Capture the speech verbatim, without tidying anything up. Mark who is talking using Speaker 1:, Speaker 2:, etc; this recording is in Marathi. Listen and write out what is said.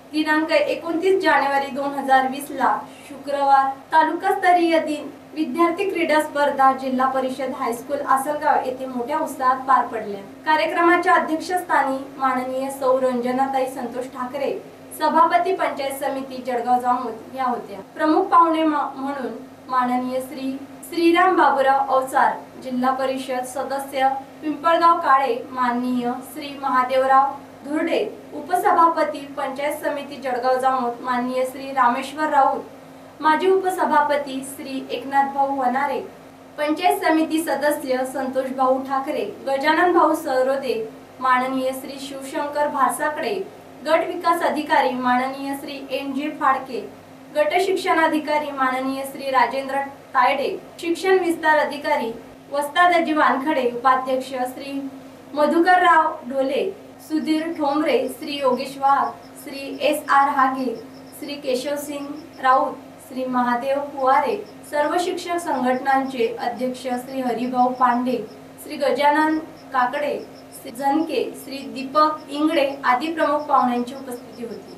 Speaker 1: दिनांक एकोणतीस जानेवारी दोन हजार वीस ला शुक्रवार तालुकास्तरीय दिन विद्यार्थी क्रीडा स्पर्धा जिल्हा परिषद हायस्कूल आसलगाव येथे मोठ्या उत्साहात पार पडल्या। कार्यक्रमाच्या अध्यक्षस्थानी माननीय सौ रंजनाताई संतोष ठाकरे, सभापती पंचायत समिती जळगाव जामोद या होत्या। प्रमुख पाहुणे म्हणून माननीय श्री श्रीराम बाबूराव अवचार, जिल्हा परिषद सदस्य पिंपळगाव काळे, माननीय श्री महादेवराव धुर्डे, उपसभापती पंचायत समिती जळगाव जामोद माननीय श्री रामेश्वर राऊत, माजी उपसभापती श्री एकनाथ भाऊ वनारे, पंचायत समिती सदस्य संतोष भाऊ ठाकरे, गजानन भाऊ सरोदे, माननीय श्री शिवशंकर भारसाकडे, गट विकास अधिकारी माननीय श्री एन जे फाडके, गट शिक्षण अधिकारी माननीय श्री राजेंद्र तायडे, शिक्षण विस्तार अधिकारी वस्तादाजी वानखडे, उपाध्यक्ष श्री मधुकर राव ढोले, सुधीर ठोंबरे, श्री योगेश वाघ, श्री एस आर हागे, श्री केशवसिंग राऊत, श्री महादेव पुवारे, सर्व शिक्षक संघटनांचे अध्यक्ष श्री हरिभाऊ पांडे, श्री गजानन काकडे, श्री झनके, श्री दीपक इंगडे आदी प्रमुख पाहुण्यांची उपस्थिती होती।